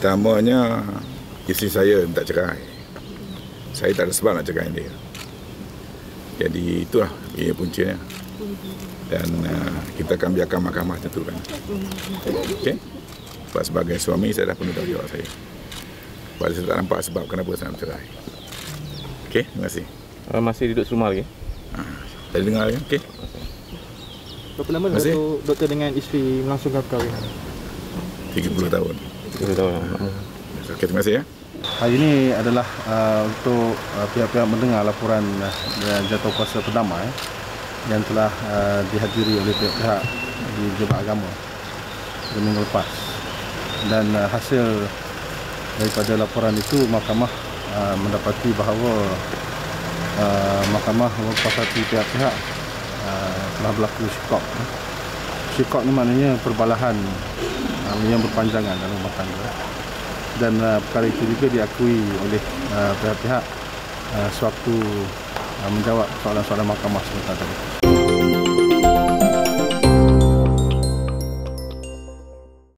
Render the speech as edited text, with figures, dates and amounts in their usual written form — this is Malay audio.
Pertamanya, isteri saya minta cerai. Saya tak ada sebab nak cerai dia. Jadi itulah ia puncanya. Dan kita akan biarkan mahkamah tentukan. Okey? Sebab sebagai suami, saya dah penuh tanggungjawab saya. Sebab saya tak nampak sebab kenapa saya nak cerai. Okey, terima kasih. Masih duduk serumah lagi? Tadi dengar lagi, okey? Berapa lama doktor dengan isteri melangsungkan perkahwinan? 30 tahun. 30 tahun. Okey, terima kasih ya. Hari ini adalah untuk pihak-pihak mendengar laporan jatuh kuasa perdamai yang telah dihadiri oleh pihak-pihak di Pejabat Agama pada minggu lepas. Dan hasil daripada laporan itu, mahkamah mendapati bahawa mahkamah mempuasai pihak-pihak telah berlaku syikok. Syikok ni maknanya perbalahan yang berpanjangan dalam rumah tangga. Dan perkara itu juga diakui oleh pihak-pihak sewaktu menjawab soalan-soalan mahkamah sebentar tadi.